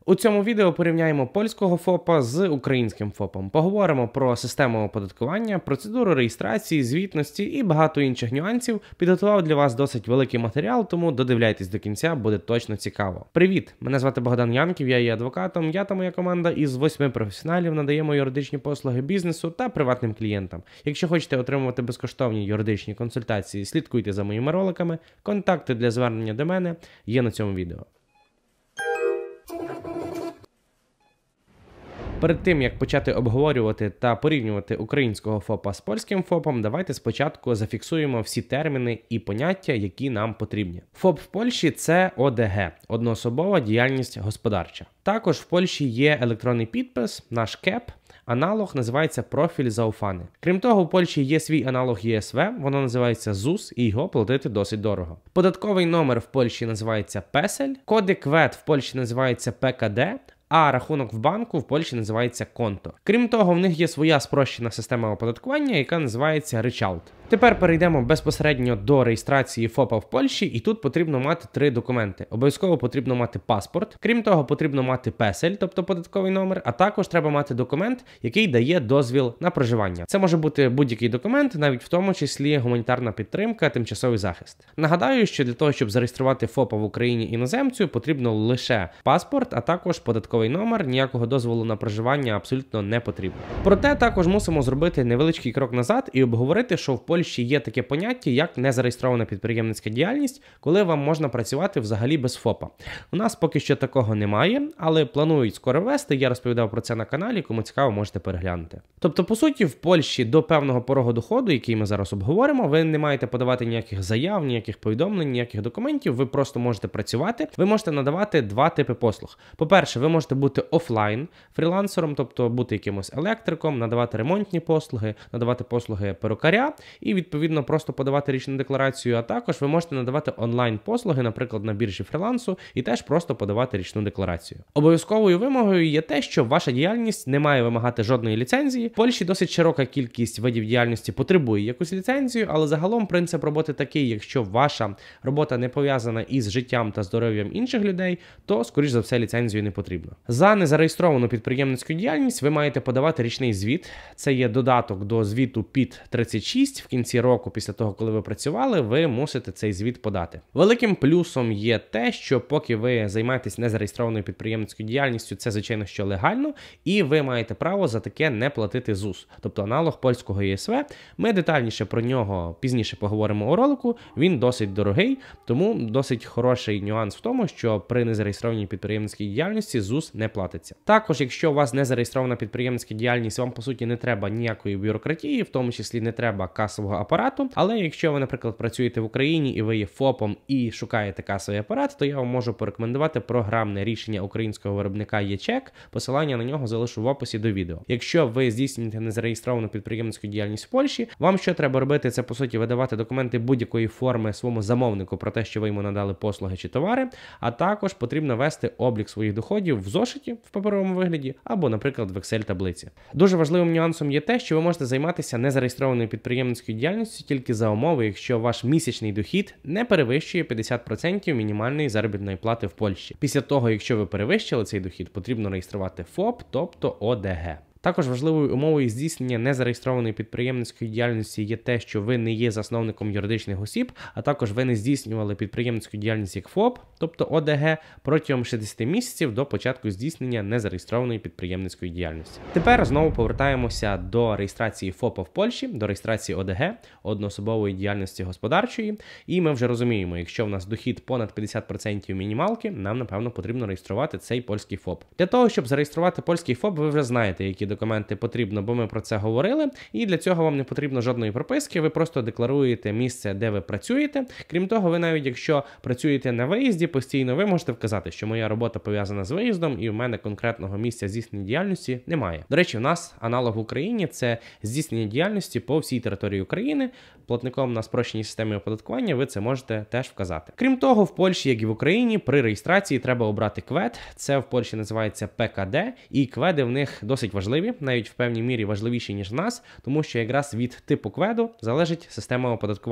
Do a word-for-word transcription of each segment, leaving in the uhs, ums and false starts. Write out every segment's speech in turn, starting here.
У цьому відео порівняємо польського ФОПа з українським ФОПом. Поговоримо про систему оподаткування, процедуру реєстрації, звітності і багато інших нюансів. Підготував для вас досить великий матеріал, тому додивляйтесь до кінця, буде точно цікаво. Привіт! Мене звати Богдан Янків, я є адвокатом. Я та моя команда із восьми професіоналів надаємо юридичні послуги бізнесу та приватним клієнтам. Якщо хочете отримувати безкоштовні юридичні консультації, слідкуйте за моїми роликами. Контакти для звернення до мене є на цьому відео. Перед тим, як почати обговорювати та порівнювати українського ФОПа з польським ФОПом, давайте спочатку зафіксуємо всі терміни і поняття, які нам потрібні. ФОП в Польщі – це О Д Г – одноособова діяльність господарча. Також в Польщі є електронний підпис, наш КЕП, аналог називається профіль Zaufany. Крім того, в Польщі є свій аналог Є С В, воно називається ЗУС, і його платити досить дорого. Податковий номер в Польщі називається Песель, кодик ВЕТ в Польщі називається П К Д, а рахунок в банку в Польщі називається конто. Крім того, в них є своя спрощена система оподаткування, яка називається Ричалт. Тепер перейдемо безпосередньо до реєстрації ФОПа в Польщі, і тут потрібно мати три документи. Обов'язково потрібно мати паспорт, крім того, потрібно мати песель, тобто податковий номер, а також треба мати документ, який дає дозвіл на проживання. Це може бути будь-який документ, навіть в тому числі гуманітарна підтримка, тимчасовий захист. Нагадаю, що для того, щоб зареєструвати ФОПа в Україні іноземцю, потрібно лише паспорт, а також податковий номер, ніякого дозволу на проживання абсолютно не потрібно. Проте також мусимо зробити невеличкий крок назад і обговорити, що в Польщі є таке поняття, як незареєстрована підприємницька діяльність, коли вам можна працювати взагалі без ФОПа. У нас поки що такого немає, але планують скоро ввести, я розповідав про це на каналі, кому цікаво, можете переглянути. Тобто, по суті, в Польщі до певного порогу доходу, який ми зараз обговоримо, ви не маєте подавати ніяких заяв, ніяких повідомлень, ніяких документів, ви просто можете працювати. Ви можете надавати два типи послуг. По-перше, ви можете бути офлайн фрілансером, тобто бути якимось електриком, надавати ремонтні послуги, надавати послуги перукаря і, відповідно, просто подавати річну декларацію, а також ви можете надавати онлайн-послуги, наприклад, на біржі фрілансу, і теж просто подавати річну декларацію. Обов'язковою вимогою є те, що ваша діяльність не має вимагати жодної ліцензії. В Польщі досить широка кількість видів діяльності потребує якусь ліцензію, але загалом принцип роботи такий: якщо ваша робота не пов'язана із життям та здоров'ям інших людей, то, скоріш за все, ліцензію не потрібно. За незареєстровану підприємницьку діяльність ви маєте подавати річний звіт. Це є додаток до звіту П І Т тридцять шість. В кінці року, після того, коли ви працювали, ви мусите цей звіт подати. Великим плюсом є те, що поки ви займаєтесь незареєстрованою підприємницькою діяльністю, це, звичайно, що легально, і ви маєте право за таке не платити ЗУС, тобто аналог польського Є С В. Ми детальніше про нього пізніше поговоримо у ролику, він досить дорогий, тому досить хороший нюанс в тому, що при незареєстрованій підприємницькій діяльності ЗУС не платиться. Також, якщо у вас не зареєстрована підприємницька діяльність, вам, по суті, не треба ніякої бюрократії, в тому числі не треба касового апарату, але якщо ви, наприклад, працюєте в Україні і ви є ФОПом і шукаєте касовий апарат, то я вам можу порекомендувати програмне рішення українського виробника Є-Чек, посилання на нього залишу в описі до відео. Якщо ви здійснюєте незареєстровану підприємницьку діяльність в Польщі, вам що треба робити? Це, по суті, видавати документи будь-якої форми своєму замовнику про те, що ви йому надали послуги чи товари, а також потрібно вести облік своїх доходів в зошиті в паперовому вигляді або, наприклад, в Excel-таблиці. Дуже важливим нюансом є те, що ви можете займатися незареєстрованою підприємницькою діяльністю тільки за умови, якщо ваш місячний дохід не перевищує п'ятдесят відсотків мінімальної заробітної плати в Польщі. Після того, якщо ви перевищили цей дохід, потрібно реєструвати ФОП, тобто О Д Г. Також важливою умовою здійснення незареєстрованої підприємницької діяльності є те, що ви не є засновником юридичних осіб, а також ви не здійснювали підприємницьку діяльність як ФОП, тобто О Д Г, протягом шістдесят місяців до початку здійснення незареєстрованої підприємницької діяльності. Тепер знову повертаємося до реєстрації ФОПа в Польщі, до реєстрації О Д Г, одноособової діяльності господарчої, і ми вже розуміємо, якщо в нас дохід понад п'ятдесят відсотків мінімалки, нам, напевно, потрібно реєструвати цей польський ФОП. Для того, щоб зареєструвати польський ФОП, ви вже знаєте, які документи потрібно, бо ми про це говорили, і для цього вам не потрібно жодної прописки, ви просто декларуєте місце, де ви працюєте. Крім того, ви навіть якщо працюєте на виїзді постійно, ви можете вказати, що моя робота пов'язана з виїздом і в мене конкретного місця здійснення діяльності немає. До речі, у нас аналог в Україні – це здійснення діяльності по всій території України. Платником на спрощеній системі оподаткування ви це можете теж вказати. Крім того, в Польщі, як і в Україні, при реєстрації треба обрати КВЕД. Це в Польщі називається П К Д, і КВЕДи в них досить важливі, навіть в певній мірі важливіші, ніж в нас, тому що якраз від типу КВЕДу залежить система оподаткування.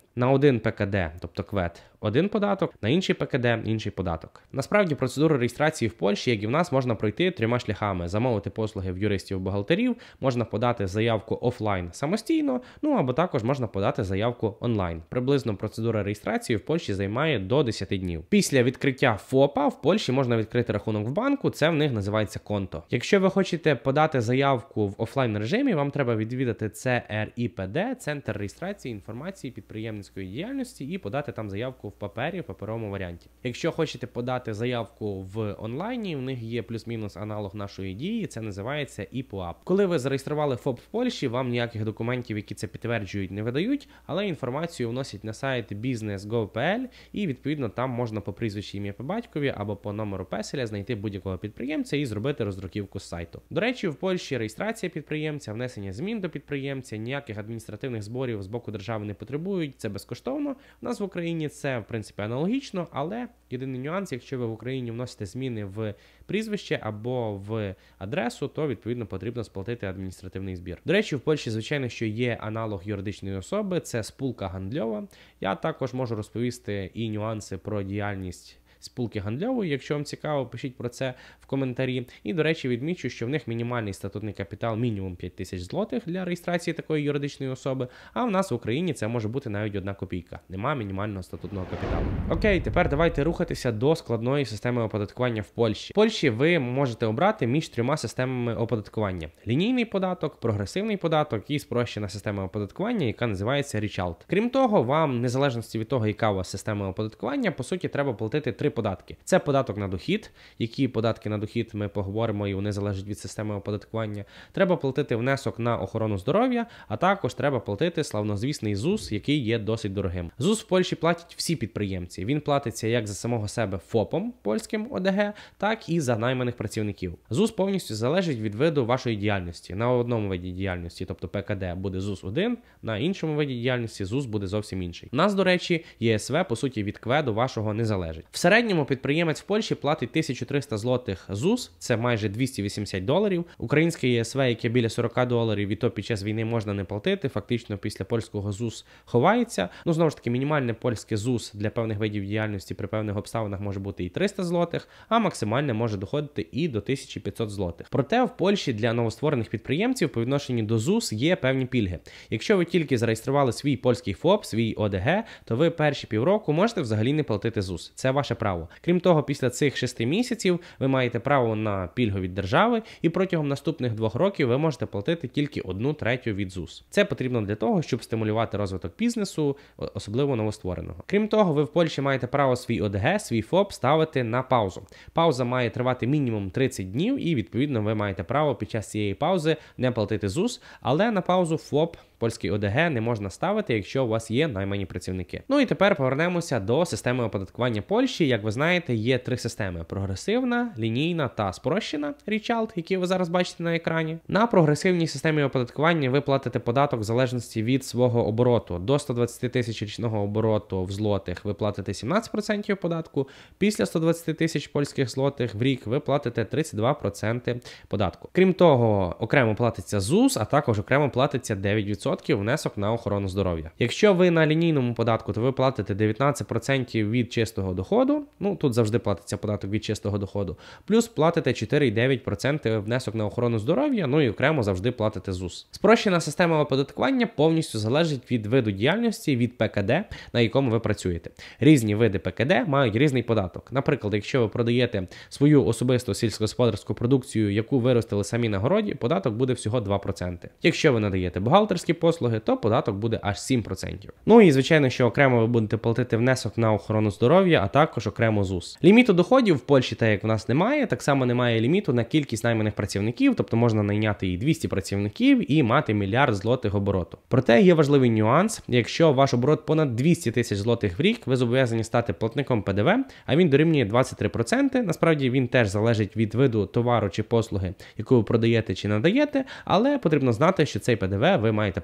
На один ПКД, тобто КВЕД, один податок, на інший ПКД інший податок. Насправді процедуру реєстрації в Польщі, як і в нас, можна пройти трьома шляхами: замовити послуги в юристів-бухгалтерів, можна подати заявку офлайн самостійно, ну або також можна подати заявку онлайн. Приблизно процедура реєстрації в Польщі займає до десяти днів. Після відкриття ФОПа в Польщі можна відкрити рахунок в банку, це в них називається конто. Якщо ви хочете подати заявку в офлайн режимі, вам треба відвідати це ер і пе де, Центр реєстрації інформації підприємницької діяльності, і подати там заявку в папері, в паперовому варіанті. Якщо хочете подати заявку в онлайні, у них є плюс-мінус аналог нашої дії, це називається і пуап. Коли ви зареєстрували ФОП в Польщі, вам ніяких документів, які це підтверджують, не видають, але інформацію вносять на сайт бізнес точка гов точка пе ел, і відповідно там можна по прізвищу, ім'я по батькові або по номеру песеля знайти будь-якого підприємця і зробити роздруківку з сайту. До речі, в Польщі реєстрація підприємця, внесення змін до підприємця, ніяких адміністративних зборів з боку держави не потребують, це безкоштовно. У нас в Україні це, в принципі, аналогічно, але єдиний нюанс, якщо ви в Україні вносите зміни в прізвище або в адресу, то, відповідно, потрібно сплатити адміністративний збір. До речі, в Польщі, звичайно, що є аналог юридичної особи, це спілка гандльова. Я також можу розповісти і нюанси про діяльність спілки гандльової. Якщо вам цікаво, пишіть про це в коментарі. І, до речі, відмічу, що в них мінімальний статутний капітал мінімум п'ять тисяч злотих для реєстрації такої юридичної особи, а в нас в Україні це може бути навіть одна копійка. Нема мінімального статутного капіталу. Окей, тепер давайте рухатися до складної системи оподаткування в Польщі. В Польщі ви можете обрати між трьома системами оподаткування: лінійний податок, прогресивний податок і спрощена система оподаткування, яка називається річалт. Крім того, вам, незалежності від того, яка у вас система оподаткування, по суті, треба платити три податки. Це податок на дохід, які податки на дохід ми поговоримо, і вони залежать від системи оподаткування. Треба платити внесок на охорону здоров'я, а також треба платити славнозвісний ЗУС, який є досить дорогим. ЗУС в Польщі платять всі підприємці. Він платиться як за самого себе ФОПом польським о де ге, так і за найманих працівників. ЗУС повністю залежить від виду вашої діяльності. На одному виді діяльності, тобто пе ка де, буде ЗУС один, на іншому виді діяльності ЗУС буде зовсім інший. У нас, до речі, є ес ве, по суті, від КВЕДу вашого не залежить. В середньому підприємець в Польщі платить тисячу триста злотих ЗУС, це майже двісті вісімдесят доларів. Українське є ес ве, яке біля сорок доларів, і то під час війни можна не платити, фактично після польського ЗУС ховається. Ну, знову ж таки, мінімальне польське ЗУС для певних видів діяльності при певних обставинах може бути і триста злотих, а максимальне може доходити і до тисячі п'ятсот злотих. Проте в Польщі для новостворених підприємців по відношенню до ЗУС є певні пільги. Якщо ви тільки зареєстрували свій польський ФОП, свій о де ге, то ви перші півроку можете взагалі не платити ЗУС. Це ваше право. Крім того, після цих шести місяців ви маєте право на пільгу від держави, і протягом наступних двох років ви можете платити тільки одну третю від ЗУС. Це потрібно для того, щоб стимулювати розвиток бізнесу, особливо новоствореного. Крім того, ви в Польщі маєте право свій о де ге, свій ФОП ставити на паузу. Пауза має тривати мінімум тридцять днів, і відповідно ви маєте право під час цієї паузи не платити ЗУС, але на паузу ФОП польський о де ге не можна ставити, якщо у вас є наймані працівники. Ну і тепер повернемося до системи оподаткування Польщі. Як ви знаєте, є три системи: прогресивна, лінійна та спрощена річалт, які ви зараз бачите на екрані. На прогресивній системі оподаткування ви платите податок в залежності від свого обороту. До ста двадцяти тисяч річного обороту в злотих ви платите сімнадцять відсотків податку, після ста двадцяти тисяч польських злотих в рік ви платите тридцять два відсотки податку. Крім того, окремо платиться ЗУС, а також окремо платиться дев'ять відсотків внесок на охорону здоров'я. Якщо ви на лінійному податку, то ви платите дев'ятнадцять відсотків від чистого доходу, ну тут завжди платиться податок від чистого доходу, плюс платите чотири цілих дев'ять десятих відсотка внесок на охорону здоров'я, ну і окремо завжди платите ЗУС. Спрощена система оподаткування повністю залежить від виду діяльності, від пе ка де, на якому ви працюєте. Різні види пе ка де мають різний податок. Наприклад, якщо ви продаєте свою особисту сільськогосподарську продукцію, яку виростили самі на городі, податок буде всього два відсотки. Якщо ви надаєте бухгалтерські послуги, то податок буде аж сім відсотків. Ну і звичайно, що окремо ви будете платити внесок на охорону здоров'я, а також окремо ЗУС. Ліміту доходів в Польщі, так як в нас немає, так само немає ліміту на кількість найманих працівників, тобто можна найняти і двісті працівників і мати мільярд злотих обороту. Проте є важливий нюанс: якщо ваш оборот понад двісті тисяч злотих в рік, ви зобов'язані стати платником пе де ве, а він дорівнює двадцять три відсотки. Насправді він теж залежить від виду товару чи послуги, яку ви продаєте чи надаєте, але потрібно знати, що цей пе де ве ви маєте право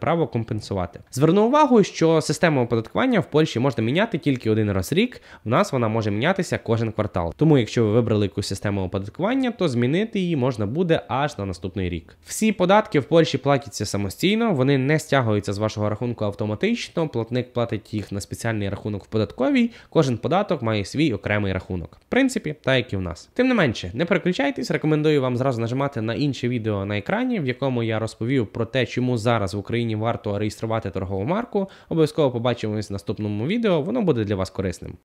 право компенсувати. Зверну увагу, що систему оподаткування в Польщі можна міняти тільки один раз в рік, в нас вона може мінятися кожен квартал. Тому якщо ви вибрали якусь систему оподаткування, то змінити її можна буде аж на наступний рік. Всі податки в Польщі платяться самостійно, вони не стягуються з вашого рахунку автоматично, платник платить їх на спеціальний рахунок в податковій, кожен податок має свій окремий рахунок. В принципі, так як і в нас. Тим не менше, не переключайтесь, рекомендую вам зразу нажимати на інше відео на екрані, в якому я розповів про те, чому зараз в Україні варто реєструвати торгову марку. Обов'язково побачимось в наступному відео, воно буде для вас корисним.